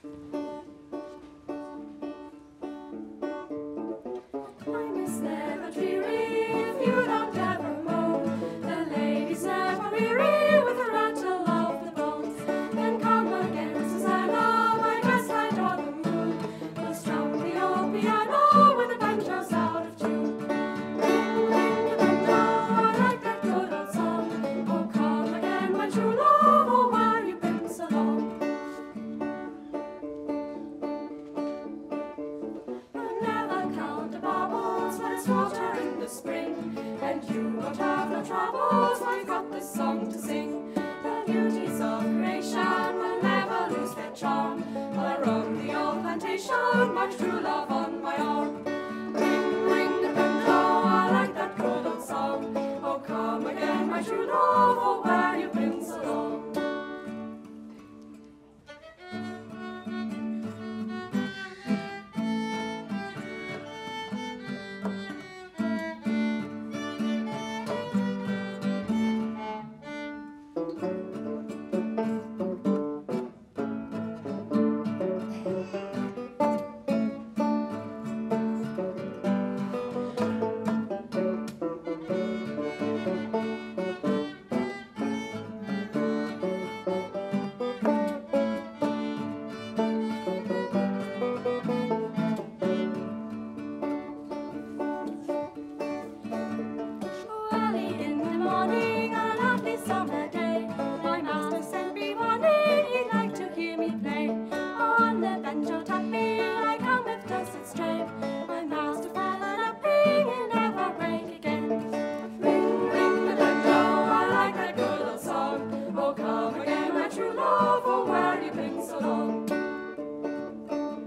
Time is never dreary if you don't ever moan. The lady's never weary with the rattle of the bones. Then come again, Susanna, my best light on the moon. We'll strum the old piano when the banjo's out of tune. Ring, ring the banjo, I like that good old song. Oh, come again, my true love, oh, where you been so long? Never count the bubbles when it's water in the spring, and you won't have no troubles when you've got this song to sing. The beauties of creation will never lose their charm, while I roam the old plantation, my true love on my arm. Ring, ring the banjo, I like that good old song. Oh, come again, my true love, oh, where you been so long? Early in the morning on a lovely summer day, my master sent me warning he'd like to hear me play. On the banjo tapping, I come with dulcet strain. My master fell a-napping, he'll never break again. Ring, ring the banjo, I like that good old song. Oh, come again, my true love, oh, where you been so long?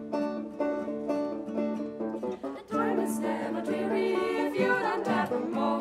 The time is never dreary if you don't ever moan.